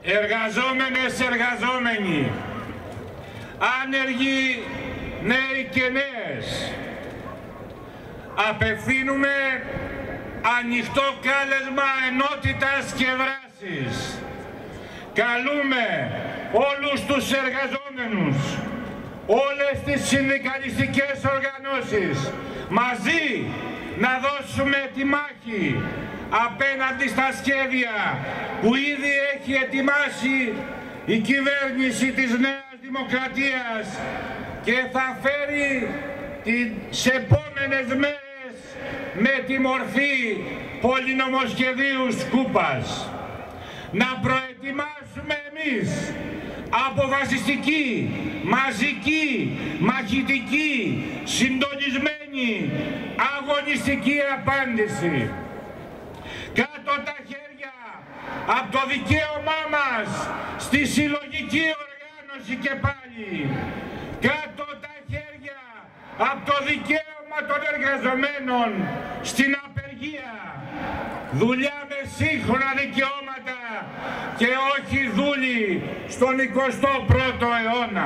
εργαζόμενες, εργαζόμενοι, άνεργοι, νέοι και νέες, απευθύνουμε ανοιχτό κάλεσμα ενότητας και δράσης. Καλούμε όλους τους εργαζόμενους, όλες τις συνδικαλιστικές οργανώσεις μαζί να δώσουμε τη μάχη απέναντι στα σχέδια που ήδη έχει ετοιμάσει η κυβέρνηση της Νέας Δημοκρατίας και θα φέρει τις επόμενες μέρες με τη μορφή πολυνομοσχεδίου Σκούπας. Να προετοιμάσουμε εμείς αποφασιστική, μαζική, μαχητική, συντονισμένη, αγωνιστική απάντηση. Κάτω τα χέρια από το δικαίωμά μας στη συλλογική οργάνωση και πάλι. Κάτω τα χέρια από το δικαίωμα των εργαζομένων στην απεργία. Δουλειά με σύγχρονα δικαιώματα και όχι δούλοι στον 21ο αιώνα.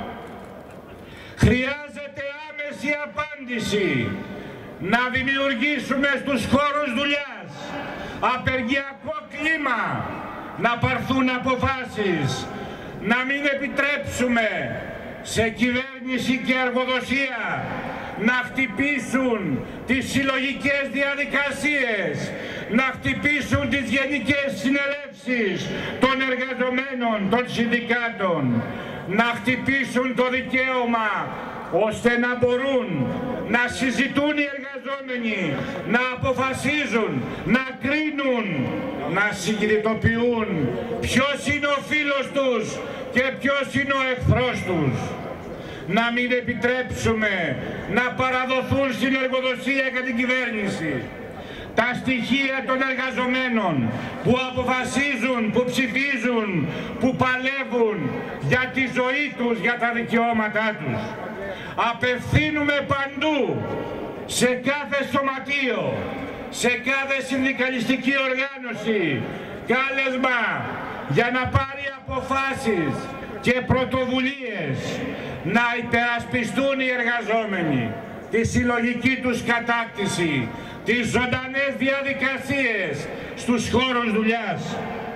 Χρειάζεται άμεση απάντηση να δημιουργήσουμε στους χώρους δουλειάς απεργιακό κλίμα, να πάρθουν αποφάσεις, να μην επιτρέψουμε σε κυβέρνηση και εργοδοσία να χτυπήσουν τις συλλογικές διαδικασίες, να χτυπήσουν τις γενικές συνελεύσεις των εργαζομένων, των συνδικάτων, να χτυπήσουν το δικαίωμα ώστε να μπορούν να συζητούν οι εργαζόμενοι, να αποφασίζουν, να κρίνουν, να συνειδητοποιούν ποιος είναι ο φίλος τους και ποιος είναι ο εχθρός τους. Να μην επιτρέψουμε να παραδοθούν στην εργοδοσία και την κυβέρνηση τα στοιχεία των εργαζομένων που αποφασίζουν, που ψηφίζουν, που παλεύουν για τη ζωή τους, για τα δικαιώματά τους. Απευθύνουμε παντού, σε κάθε σωματείο, σε κάθε συνδικαλιστική οργάνωση, κάλεσμα για να πάρει αποφάσεις και πρωτοβουλίες, να υπερασπιστούν οι εργαζόμενοι τη συλλογική τους κατάκτηση, τις ζωντανές διαδικασίες στους χώρους δουλειάς.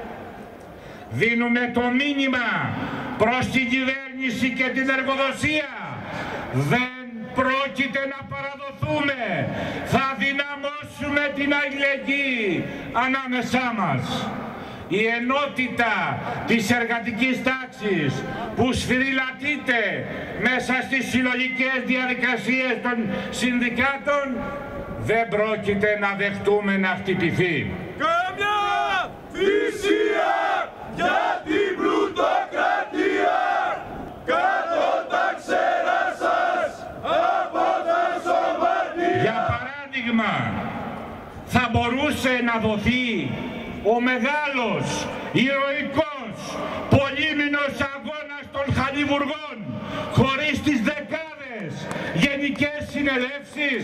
Δίνουμε το μήνυμα προς την κυβέρνηση και την εργοδοσία. Δεν πρόκειται να παραδοθούμε. Θα δυναμώσουμε την αλληλεγγύη ανάμεσά μας. Η ενότητα της εργατικής τάξης που σφυριλατείται μέσα στις συλλογικές διαδικασίες των συνδικάτων δεν πρόκειται να δεχτούμε να χτυπηθεί. Καμιά θυσία για την πλουτοκρατία, κάτω τα ξέρα σας από τα σωματεία. Για παράδειγμα, θα μπορούσε να δοθεί ο μεγάλος, ηρωικός, πολύμηνος αγώνας των Χαλιβουργών χωρίς τις δεκάδες γενικές συνελεύσεις.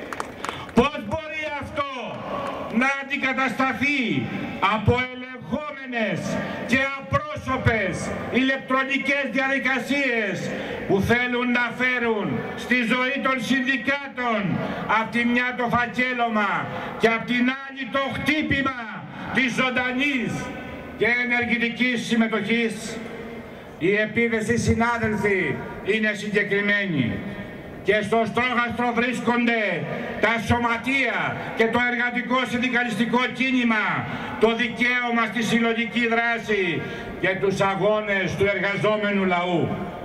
Πώς μπορεί αυτό να αντικατασταθεί από ελεγχόμενες και απρόσωπες ηλεκτρονικές διαδικασίες που θέλουν να φέρουν στη ζωή των συνδικάτων απ' τη μια το φακέλωμα και απ' την άλλη το χτύπημα της ζωντανής και ενεργητικής συμμετοχής. Η επίθεση, συνάδελφοι, είναι συγκεκριμένη. Και στο στόχαστρο βρίσκονται τα σωματεία και το εργατικό συνδικαλιστικό κίνημα, το δικαίωμα στη συλλογική δράση και τους αγώνες του εργαζόμενου λαού.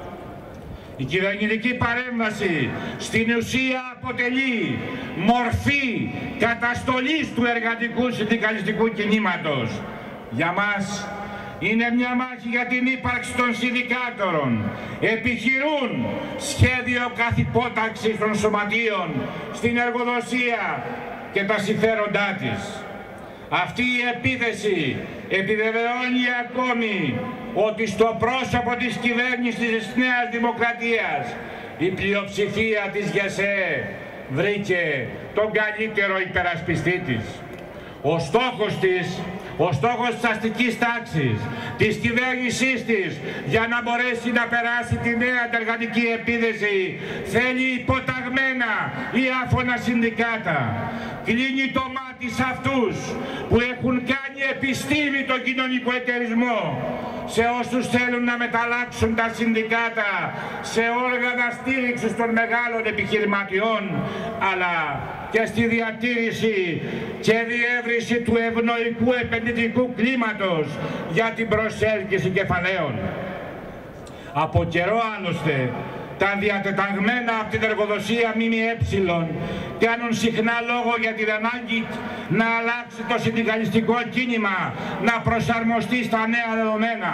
Η κυβερνητική παρέμβαση στην ουσία αποτελεί μορφή καταστολής του εργατικού συνδικαλιστικού κινήματος. Για μας είναι μια μάχη για την ύπαρξη των συνδικάτων. Επιχειρούν σχέδιο καθυπόταξης των σωματείων στην εργοδοσία και τα συμφέροντά της. Αυτή η επίθεση επιβεβαιώνει ακόμη ότι στο πρόσωπο της κυβέρνησης της Νέας Δημοκρατίας η πλειοψηφία της ΓΕΣΕ βρήκε τον καλύτερο υπερασπιστή της. Ο στόχος της Ο στόχος της αστικής τάξης, της κυβέρνησής της, για να μπορέσει να περάσει τη νέα εργατική επίδεση, θέλει υποταγμένα ή άφωνα συνδικάτα. Κλείνει το μάτι σε αυτούς που έχουν κάνει επιστήμη τον κοινωνικό εταιρισμό, σε όσους θέλουν να μεταλλάξουν τα συνδικάτα σε όργανα στήριξης των μεγάλων επιχειρηματιών, αλλά και στη διατήρηση και διεύρυνση του ευνοϊκού επενδυτικού κλίματος για την προσέλκυση κεφαλαίων. Από καιρό άλλωστε, τα διατεταγμένα από την εργοδοσία ΜΜΕ κάνουν συχνά λόγο για την ανάγκη να αλλάξει το συνδικαλιστικό κίνημα, να προσαρμοστεί στα νέα δεδομένα,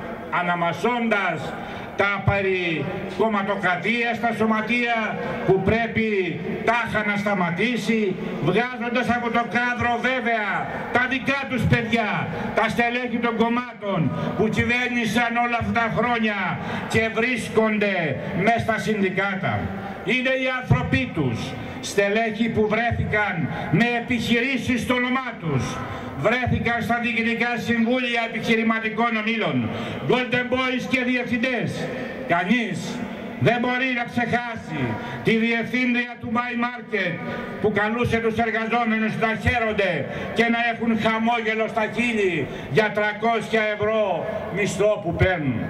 αναμασώντας τα περί κομματοκρατία στα σωματεία που πρέπει τάχα να σταματήσει, βγάζοντας από το κάδρο βέβαια τα δικά τους παιδιά, τα στελέχη των κομμάτων που κυβέρνησαν όλα αυτά τα χρόνια και βρίσκονται μέσα στα συνδικάτα. Είναι οι άνθρωποι τους, στελέχοι που βρέθηκαν με επιχειρήσεις στο όνομά τους, βρέθηκαν στα διοικητικά συμβούλια επιχειρηματικών ομίλων, Golden Boys και διευθυντές. Κανείς δεν μπορεί να ξεχάσει τη διευθύντρια του My Market που καλούσε τους εργαζόμενους να χαίρονται και να έχουν χαμόγελο στα χείλη για 300 ευρώ μισθό που παίρνουν.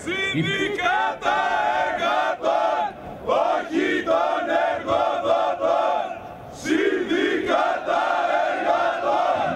Συνδικάτα εργατών, όχι των εργοδοτών. Συνδικάτα εργατών,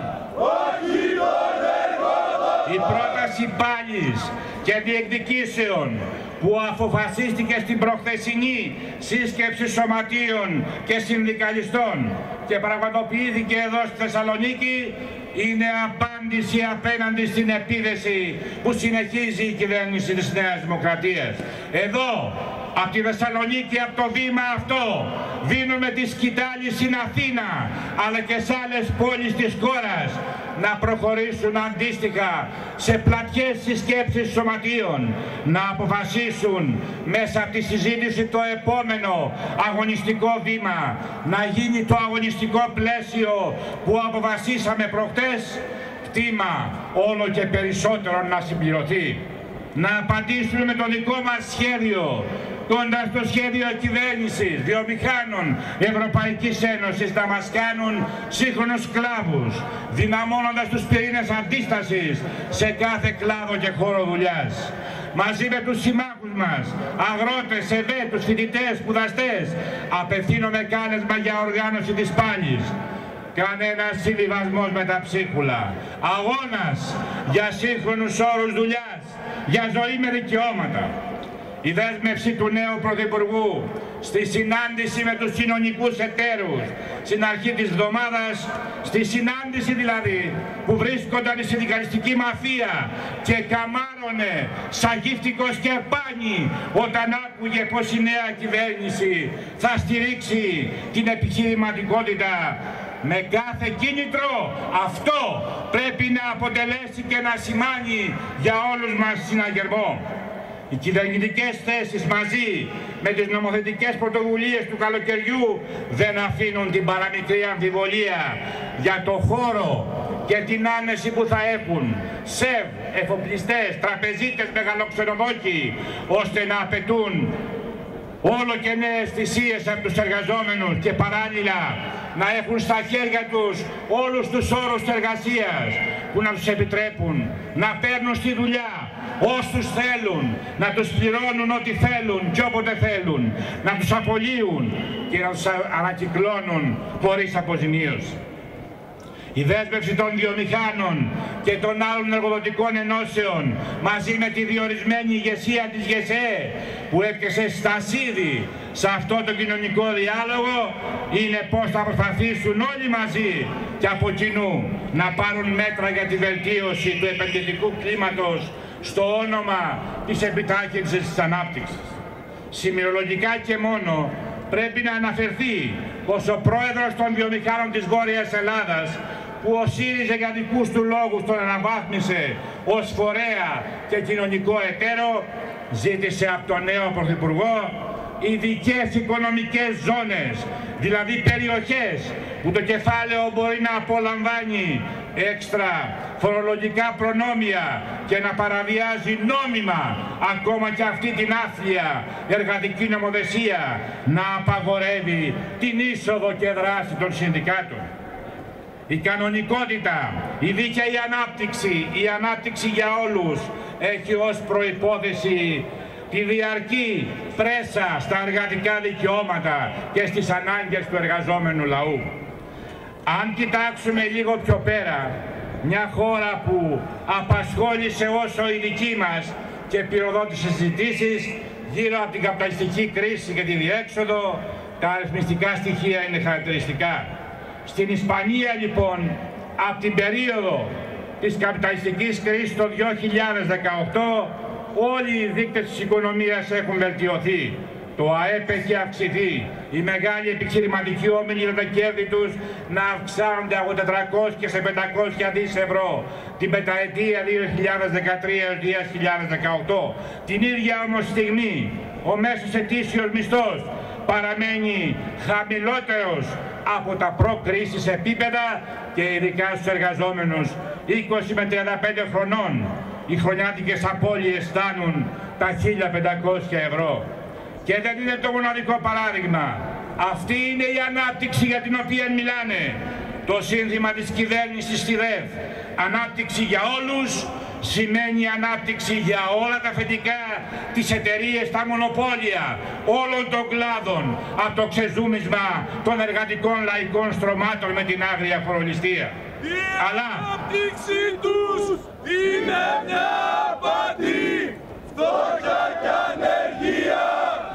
όχι των εργοδοτών. Η πρόταση πάλης και διεκδικήσεων που αποφασίστηκε στην προχθεσινή σύσκεψη σωματείων και συνδικαλιστών και πραγματοποιήθηκε εδώ στη Θεσσαλονίκη είναι απάντηση απέναντι στην επίδεση που συνεχίζει η κυβέρνηση της Νέας Δημοκρατίας. Εδώ, από τη Θεσσαλονίκη, από το βήμα αυτό, δίνουμε τη σκητάλη στην Αθήνα, αλλά και σε άλλες πόλεις της χώρας, να προχωρήσουν αντίστοιχα σε πλατιές συσκέψεις σωματείων, να αποφασίσουν μέσα από τη συζήτηση το επόμενο αγωνιστικό βήμα, να γίνει το αγωνιστικό πλαίσιο που αποφασίσαμε προχτές, κτήμα όλο και περισσότερο να συμπληρωθεί. Να απαντήσουμε με το δικό μας σχέδιο, κοντά στο σχέδιο κυβέρνησης, βιομηχάνων Ευρωπαϊκής Ένωσης, να μας κάνουν σύγχρονους σκλάβους, δυναμώνοντας τους πυρήνες αντίστασης σε κάθε κλάδο και χώρο δουλειάς. Μαζί με τους συμμάχους μας, αγρότες, ευαίτους, φοιτητές, σπουδαστές, απευθύνομαι κάλεσμα για οργάνωση της πάλης. Κανένας συμβιβασμός με τα ψίχουλα. Αγώνας για σύγχρονους όρους δουλειάς, για ζωή με δικαιώματα. Η δέσμευση του νέου Πρωθυπουργού στη συνάντηση με τους κοινωνικούς εταίρους στην αρχή της εβδομάδας, στη συνάντηση δηλαδή που βρίσκονταν η συνδικαλιστική μαφία και καμάρωνε σαν γύφτικο σκερπάνι όταν άκουγε πως η νέα κυβέρνηση θα στηρίξει την επιχειρηματικότητα με κάθε κίνητρο. Αυτό πρέπει να αποτελέσει και να σημάνει για όλους μας συναγερμό. Οι κυβερνητικές θέσεις μαζί με τις νομοθετικές πρωτοβουλίες του καλοκαιριού δεν αφήνουν την παραμικρή αμφιβολία για το χώρο και την άνεση που θα έχουν ΣΕΒ, εφοπλιστές, τραπεζίτες, μεγαλοξενοδόκοι, ώστε να απαιτούν όλο και νέες θυσίες από τους εργαζόμενους και παράλληλα να έχουν στα χέρια τους όλους τους όρους εργασίας που να τους επιτρέπουν να παίρνουν στη δουλειά όσους θέλουν, να τους πληρώνουν ό,τι θέλουν και όποτε θέλουν, να τους απολύουν και να τους ανακυκλώνουν χωρίς αποζημίωση. Η δέσμευση των βιομηχάνων και των άλλων εργοδοτικών ενώσεων μαζί με τη διορισμένη ηγεσία της ΓΕΣΕ που έπιασε στασίδι σε αυτό το κοινωνικό διάλογο είναι πως θα προσπαθήσουν όλοι μαζί και από κοινού να πάρουν μέτρα για τη βελτίωση του επενδυτικού κλίματος στο όνομα της επιτάχυνσης της ανάπτυξης. Σημειολογικά και μόνο πρέπει να αναφερθεί πως ο πρόεδρος των βιομηχάνων της Βόρειας Ελλάδας, που ο ΣΥΡΙΖΑ για δικούς του λόγους τον αναβάθμισε ως φορέα και κοινωνικό εταίρο, ζήτησε από τον νέο Πρωθυπουργό ειδικές οικονομικές ζώνες, δηλαδή περιοχές που το κεφάλαιο μπορεί να απολαμβάνει έξτρα φορολογικά προνόμια και να παραβιάζει νόμιμα ακόμα και αυτή την άθλια εργατική νομοθεσία, να απαγορεύει την είσοδο και δράση των συνδικάτων. Η κανονικότητα, η δίκαιη ανάπτυξη, η ανάπτυξη για όλους έχει ως προϋπόθεση τη διαρκή πρέσα στα εργατικά δικαιώματα και στις ανάγκες του εργαζόμενου λαού. Αν κοιτάξουμε λίγο πιο πέρα, μια χώρα που απασχόλησε όσο η δική μας και πυροδότησε συζητήσεις γύρω από την καπιταλιστική κρίση και τη διέξοδο, τα αριθμιστικά στοιχεία είναι χαρακτηριστικά. Στην Ισπανία λοιπόν, από την περίοδο της καπιταλιστικής κρίσης το 2018, όλοι οι δείκτες της οικονομίας έχουν βελτιωθεί. Το ΑΕΠ έχει αυξηθεί, οι μεγάλοι επιχειρηματικοί όμιλοι για τα κέρδη τους να αυξάνονται από 400 και σε 500 δις ευρώ την πενταετία 2013-2018. Την ίδια όμως στιγμή ο μέσος ετήσιος μισθός παραμένει χαμηλότερος από τα προ-κρίσης επίπεδα και ειδικά στους εργαζόμενους 20 με 35 χρονών. Οι χρονιάτικες απώλειες φτάνουν τα 1.500 ευρώ. Και δεν είναι το μοναδικό παράδειγμα. Αυτή είναι η ανάπτυξη για την οποία μιλάνε. Το σύνθημα της κυβέρνησης στη ΔΕΔ, ανάπτυξη για όλους, σημαίνει ανάπτυξη για όλα τα αφεντικά, τις εταιρείες, τα μονοπόλια, όλων των κλάδων, από το ξεζούμισμα των εργατικών λαϊκών στρωμάτων με την άγρια φορολιστία. Αλλά η ανάπτυξη τους είναι μια απάτη, φτώχεια και ανεργία.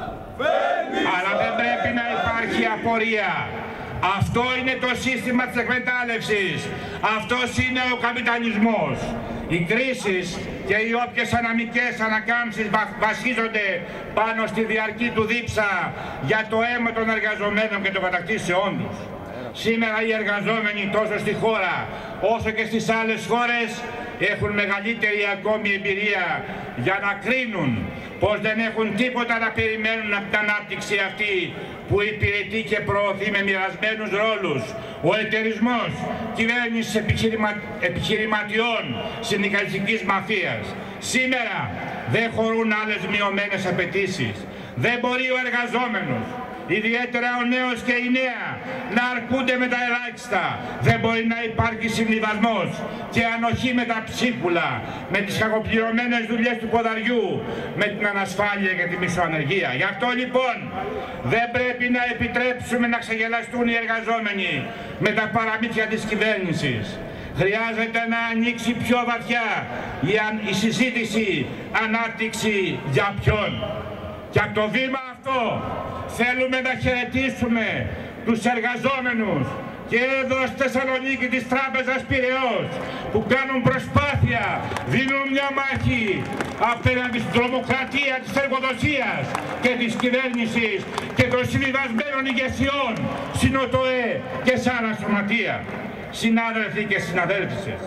Αλλά δεν πρέπει να υπάρχει απορία. Αυτό είναι το σύστημα της εκμετάλλευσης. Αυτός είναι ο καπιταλισμός. Οι κρίσεις και οι όποιες αναμικές ανακάμψεις βασίζονται πάνω στη διαρκή του δίψα για το αίμα των εργαζομένων και των κατακτήσεών τους. Σήμερα οι εργαζόμενοι τόσο στη χώρα όσο και στις άλλες χώρες έχουν μεγαλύτερη ακόμη εμπειρία για να κρίνουν πως δεν έχουν τίποτα να περιμένουν από την ανάπτυξη αυτή που υπηρετεί και προωθεί με μοιρασμένους ρόλους ο εταιρισμός κυβέρνησης επιχειρηματιών συνδικαλιστικής μαφίας. Σήμερα δεν χωρούν άλλες μειωμένες απαιτήσεις. Δεν μπορεί ο εργαζόμενος, ιδιαίτερα ο νέος και η νέα, να αρκούνται με τα ελάχιστα. Δεν μπορεί να υπάρχει συμβιβασμός και ανοχή με τα ψίχουλα, με τις κακοπληρωμένες δουλειές του ποδαριού, με την ανασφάλεια και τη μισοανεργία. Γι' αυτό λοιπόν δεν πρέπει να επιτρέψουμε να ξεγελαστούν οι εργαζόμενοι με τα παραμύθια της κυβέρνησης. Χρειάζεται να ανοίξει πιο βαθιά η συζήτηση ανάπτυξη για ποιον. Και από το βήμα αυτό θέλουμε να χαιρετήσουμε τους εργαζόμενους και εδώ στη Θεσσαλονίκη της Τράπεζας Πειραιώς που κάνουν προσπάθεια, δίνουν μια μάχη απέναντι στην τρομοκρατία της εργοδοσίας και της κυβέρνησης και των συμβιβασμένων ηγεσιών στην ΟΤΟΕ και σε άλλα σωματεία. Συνάδελφοι και συναδέλφισες,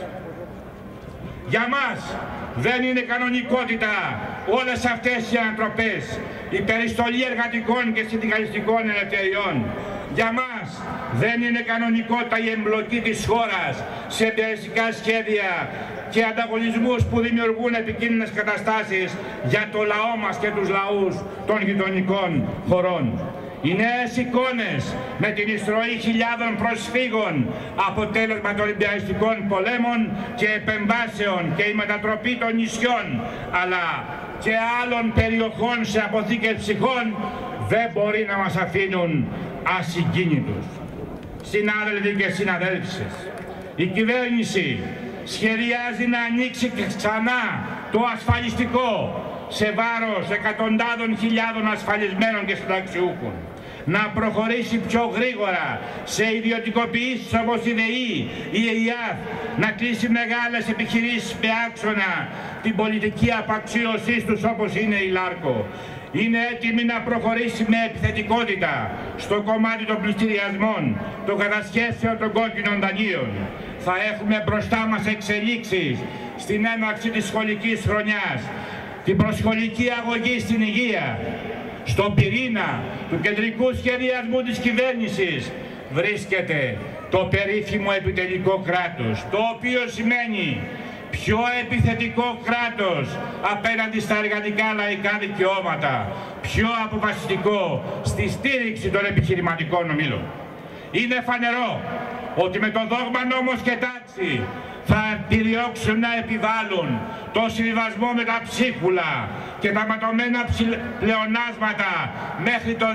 για μας δεν είναι κανονικότητα όλες αυτές οι ανατροπές, η περιστολή εργατικών και συνδικαλιστικών ελευθεριών. Για μας δεν είναι κανονικότητα η εμπλοκή της χώρας σε περιεριστικά σχέδια και ανταγωνισμούς που δημιουργούν επικίνδυνες καταστάσεις για το λαό μας και τους λαούς των γειτονικών χωρών. Οι νέες εικόνες με την εισρωή χιλιάδων προσφύγων, αποτέλεσμα των Ολυμπιαστικών πολέμων και επεμβάσεων και η μετατροπή των νησιών αλλά και άλλων περιοχών σε αποθήκες ψυχών δεν μπορεί να μας αφήνουν ασυγκίνητους. Συνάδελφοι και συναδέλφισες, η κυβέρνηση σχεδιάζει να ανοίξει ξανά το ασφαλιστικό σε βάρος εκατοντάδων χιλιάδων ασφαλισμένων και συνταξιούχων, να προχωρήσει πιο γρήγορα σε ιδιωτικοποιήσεις όπως η ΔΕΗ, η ΕΙΑΔ, να κλείσει μεγάλες επιχειρήσεις με άξονα την πολιτική απαξίωσή τους όπως είναι η ΛΑΡΚΟ. Είναι έτοιμη να προχωρήσει με επιθετικότητα στο κομμάτι των πληστηριασμών, των κατασχέσεων των κόκκινων δανείων. Θα έχουμε μπροστά μας εξελίξεις στην έναρξη της σχολικής χρονιάς, την προσχολική αγωγή στην υγεία, Στον πυρήνα του κεντρικού σχεδιασμού της κυβέρνησης βρίσκεται το περίφημο επιτελικό κράτος, το οποίο σημαίνει πιο επιθετικό κράτος απέναντι στα εργατικά λαϊκά δικαιώματα, πιο αποφασιστικό στη στήριξη των επιχειρηματικών ομίλων. Είναι φανερό ότι με το δόγμα νόμος και τάξη θα επιδιώξουν να επιβάλλουν το συμβιβασμό με τα ψίχουλα και τα ματωμένα πλεονάσματα μέχρι το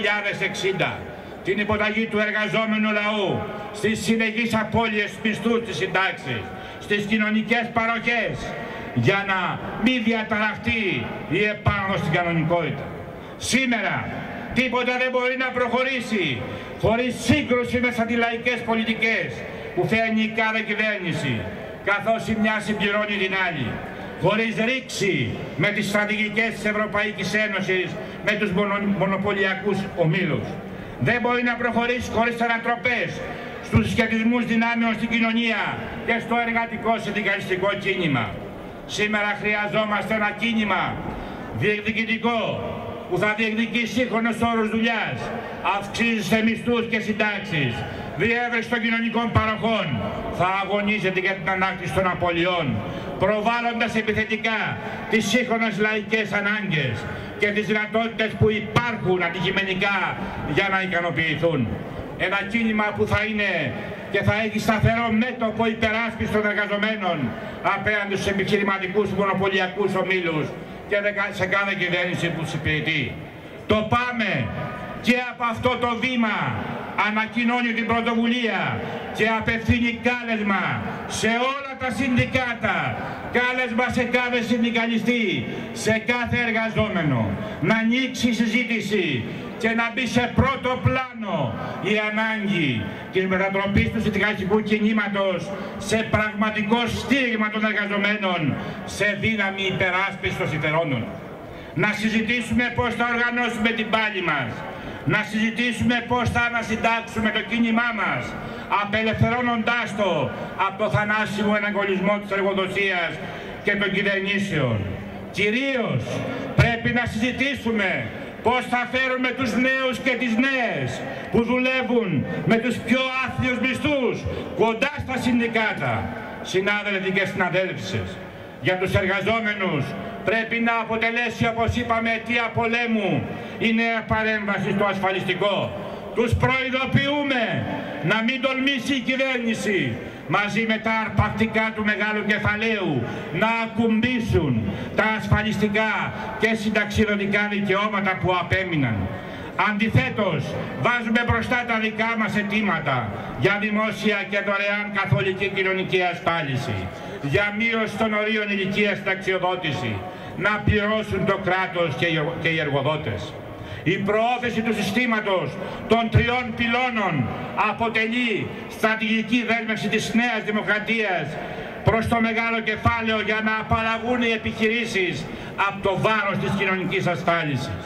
2060. Την υποταγή του εργαζόμενου λαού στις συνεχείς απώλειες μισθούς της συντάξης, στις κοινωνικές παροχές, για να μην διαταραχτεί η επάνωδος στην κανονικότητα. Σήμερα τίποτα δεν μπορεί να προχωρήσει χωρίς σύγκρουση με τις αντιλαϊκές πολιτικές που φέρνει η κάθε κυβέρνηση, καθώς η μια συμπληρώνει την άλλη, χωρίς ρήξη με τις στρατηγικές της Ευρωπαϊκής Ένωσης, με τους μονοπωλιακούς ομίλους. Δεν μπορεί να προχωρήσει χωρίς ανατροπές στους σχετισμούς δυνάμεων στην κοινωνία και στο εργατικό συνδικαλιστικό κίνημα. Σήμερα χρειαζόμαστε ένα κίνημα διεκδικητικό που θα διεκδικεί σύγχρονους όρους δουλειάς, αυξήσεις σε μισθούς και συντάξεις, διεύρυνση των κοινωνικών παροχών, θα αγωνίζεται για την ανάκτηση των απολειών, προβάλλοντας επιθετικά τις σύγχρονες λαϊκές ανάγκες και τις δυνατότητες που υπάρχουν αντικειμενικά για να ικανοποιηθούν. Ένα κίνημα που θα είναι και θα έχει σταθερό μέτωπο υπεράσπιση των εργαζομένων απέναντι στους επιχειρηματικούς μονοπωλιακούς ομίλους και σε κάθε κυβέρνηση που συμπηρετεί. Το πάμε και από αυτό το βήμα ανακοινώνει την πρωτοβουλία και απευθύνει κάλεσμα σε όλα τα συνδικάτα, κάλεσμα σε κάθε συνδικαλιστή, σε κάθε εργαζόμενο, να ανοίξει η συζήτηση και να μπει σε πρώτο πλάνο η ανάγκη της μετατροπής του συνδικαλιστικού κινήματος σε πραγματικό στήριγμα των εργαζομένων, σε δύναμη υπεράσπισης των συμφερόντων. Να συζητήσουμε πώς θα οργανώσουμε την πάλη μας, να συζητήσουμε πώς θα ανασυντάξουμε το κίνημά μας, απελευθερώνοντάς το από το θανάσιμο εναγκολισμό της εργοδοσίας και των κυβερνήσεων. Κυρίως πρέπει να συζητήσουμε πώς θα φέρουμε τους νέους και τις νέες που δουλεύουν με τους πιο άθλιους μισθούς κοντά στα συνδικάτα. Συνάδελφοι και συναδέλφισες, για τους εργαζόμενους πρέπει να αποτελέσει, όπως είπαμε, αιτία πολέμου η νέα παρέμβαση στο ασφαλιστικό. Τους προειδοποιούμε να μην τολμήσει η κυβέρνηση μαζί με τα αρπακτικά του μεγάλου κεφαλαίου να ακουμπήσουν τα ασφαλιστικά και συνταξιδοτικά δικαιώματα που απέμειναν. Αντιθέτως, βάζουμε μπροστά τα δικά μας αιτήματα για δημόσια και δωρεάν καθολική κοινωνική ασφάλιση, για μείωση των ορίων ηλικίας συνταξιοδότηση, να πληρώσουν το κράτος και οι εργοδότες. Η προώθηση του συστήματος των 3 πυλώνων αποτελεί στρατηγική δέσμευση της νέας δημοκρατίας προς το μεγάλο κεφάλαιο για να απαλλαγούν οι επιχειρήσεις από το βάρος της κοινωνικής ασφάλισης.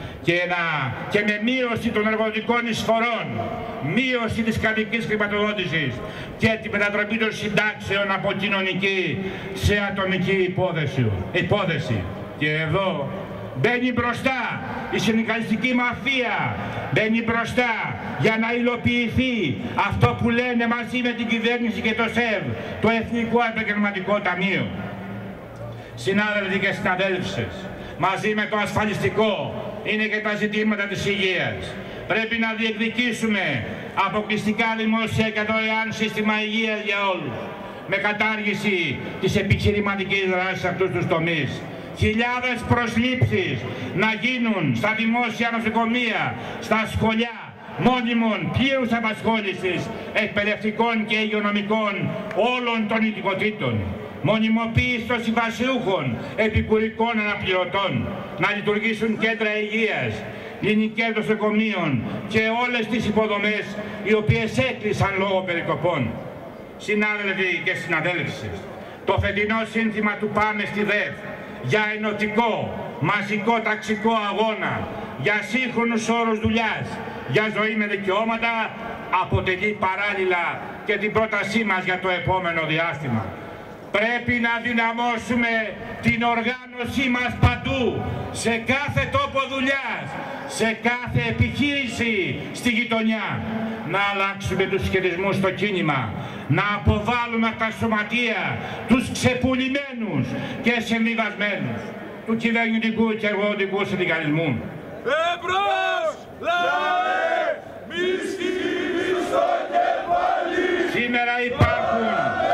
Και με μείωση των εργοδοτικών εισφορών, μείωση της κρατικής χρηματοδότησης και τη μετατροπή των συντάξεων από κοινωνική σε ατομική υπόθεση. Και εδώ μπαίνει μπροστά η συνδικαλιστική μαφία, μπαίνει μπροστά για να υλοποιηθεί αυτό που λένε μαζί με την κυβέρνηση και το ΣΕΒ, το Εθνικό Επαγγελματικό Ταμείο. Συνάδελφοι και συναδέλφισες, μαζί με το ασφαλιστικό είναι και τα ζητήματα της υγείας. Πρέπει να διεκδικήσουμε αποκλειστικά δημόσια και δωρεάν σύστημα υγείας για όλους, με κατάργηση της επιχειρηματικής δράσης σε αυτούς τους τομείς. Χιλιάδες προσλήψεις να γίνουν στα δημόσια νοσοκομεία, στα σχολεία, μόνιμων πλήρους απασχόλησης εκπαιδευτικών και υγειονομικών όλων των ειδικοτήτων. Μονιμοποίηση των συμβασιούχων επικουρικών αναπληρωτών, να λειτουργήσουν κέντρα υγείας, κλινικές νοσοκομείων και όλες τις υποδομές οι οποίες έκλεισαν λόγω περικοπών. Συνάδελφοι και συναδέλφισες, το φετινό σύνθημα του Πάμε στη ΔΕΦ για ενωτικό, μαζικό ταξικό αγώνα, για σύγχρονους όρους δουλειάς, για ζωή με δικαιώματα, αποτελεί παράλληλα και την πρότασή μας για το επόμενο διάστημα. Πρέπει να δυναμώσουμε την οργάνωσή μας παντού, σε κάθε τόπο δουλειάς, σε κάθε επιχείρηση στη γειτονιά. Να αλλάξουμε τους χειρισμούς στο κίνημα, να αποβάλουμε από τα σωματεία τους ξεπουλημένους και συμβιβασμένους του κυβερνητικού και εργοδοτικού συνδικαλισμού. Εμπρός, λαέ, μισθή στο κεφάλι. Σήμερα υπάρχουν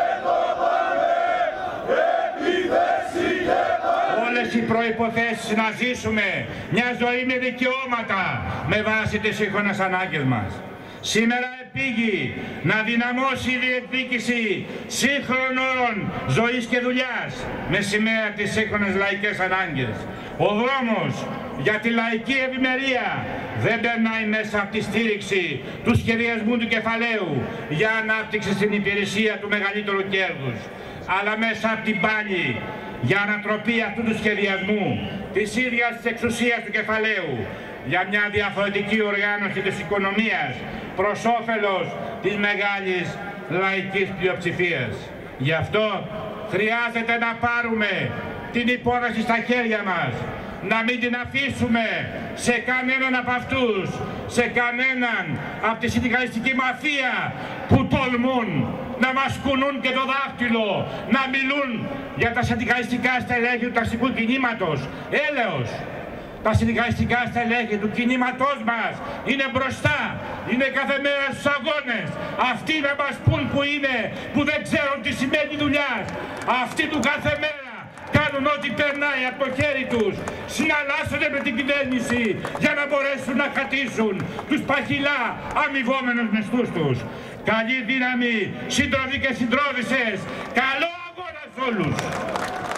όλες οι προϋποθέσεις να ζήσουμε μια ζωή με δικαιώματα με βάση τις σύγχρονες ανάγκες μας. Σήμερα επήγει να δυναμώσει η διεκδίκηση σύγχρονων ζωής και δουλειάς με σημαία τις σύγχρονες λαϊκές ανάγκες. Ο δρόμος για τη λαϊκή ευημερία δεν περνάει μέσα από τη στήριξη του σχεδιασμού του κεφαλαίου για ανάπτυξη στην υπηρεσία του μεγαλύτερου κέρδους, αλλά μέσα από την πάλη για ανατροπή αυτού του σχεδιασμού, της ίδιας της εξουσίας του κεφαλαίου, για μια διαφορετική οργάνωση της οικονομίας προς όφελος της μεγάλης λαϊκής πλειοψηφίας. Γι' αυτό χρειάζεται να πάρουμε την υπόθεση στα χέρια μας, να μην την αφήσουμε σε κανέναν από αυτούς, σε κανέναν από τη συνδικαλιστική μαφία που τολμούν να μας κουνούν και το δάχτυλο, να μιλούν για τα συνδικαλιστικά στελέχη του ταξικού κινήματος. Έλεος! Τα συνδικαλιστικά στελέχη του κινήματός μας είναι μπροστά, είναι κάθε μέρα στους αγώνες. Αυτοί να μας πούν που είναι, που δεν ξέρουν τι σημαίνει δουλειά. Αυτοί του κάθε μέρα κάνουν ό,τι περνάει από το χέρι τους, συναλλάσσονται με την κυβέρνηση για να μπορέσουν να κρατήσουν τους παχυλά αμοιβόμενους μισθούς τους. Καλή δύναμη, σύντροφοι και συντρόφισσες, καλό αγώνα σε όλους!